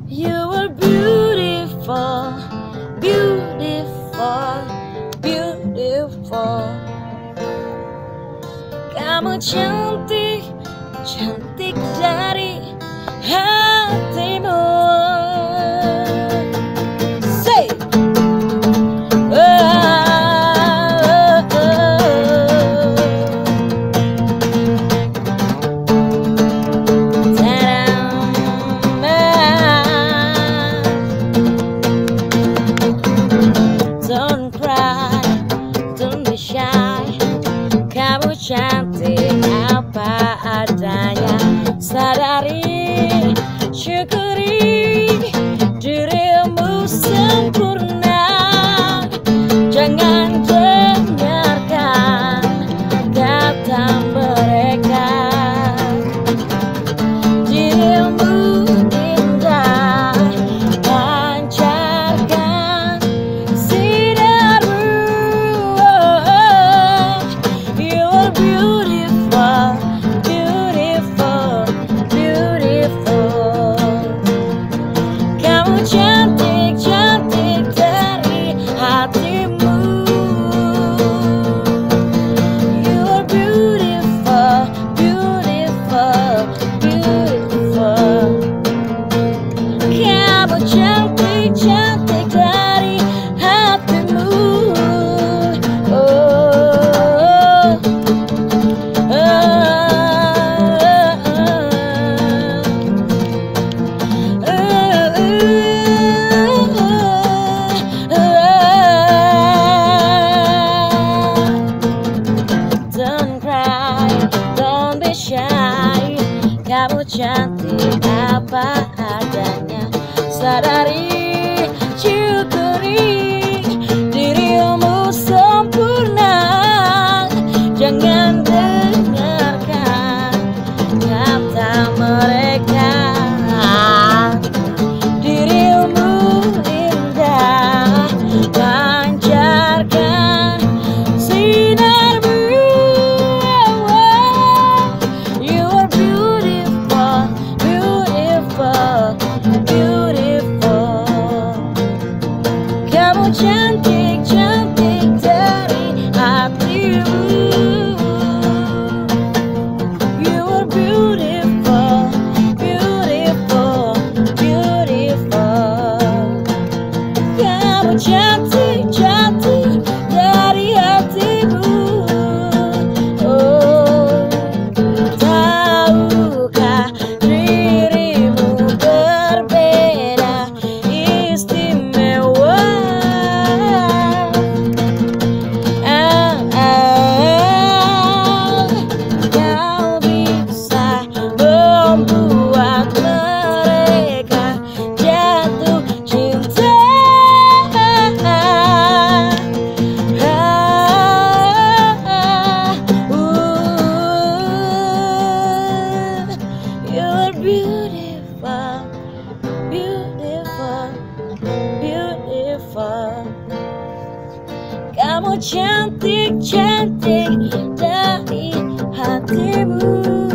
You are beautiful, beautiful, beautiful. Kamu cantik, cantik dari hatimu. Say, don't cry, don't be shy. Kamu cantik apa adanya. Sadari, syukuri dirimu sempurna. Jangan dengarkan kata mereka. Dirimu indah, pancarkan sinarmu. You are beautiful, beautiful, beautiful. Kamu cantik, cantik dari hatimu. You are beautiful, beautiful, beautiful. Kamu cantik, cantik dari hatimu. Don't cry, don't be shy. Kamu cantik apa adanya. Sadari, syukuri dirimu sempurna. Jangan dengarkan kata mereka. Dirimu indah, pancarkan sinarmu. You are beautiful, beautiful, beautiful. Kamu cantik, cantik dari hatimu. You are beautiful, beautiful, beautiful. Kamu cantik, cantik dari hatimu. Oh, tahukah dirimu berbeda, istimewa. Kau bisa membuat mereka jatuh cinta. You are beautiful, beautiful, beautiful. Kamu cantik, cantik dari hatimu.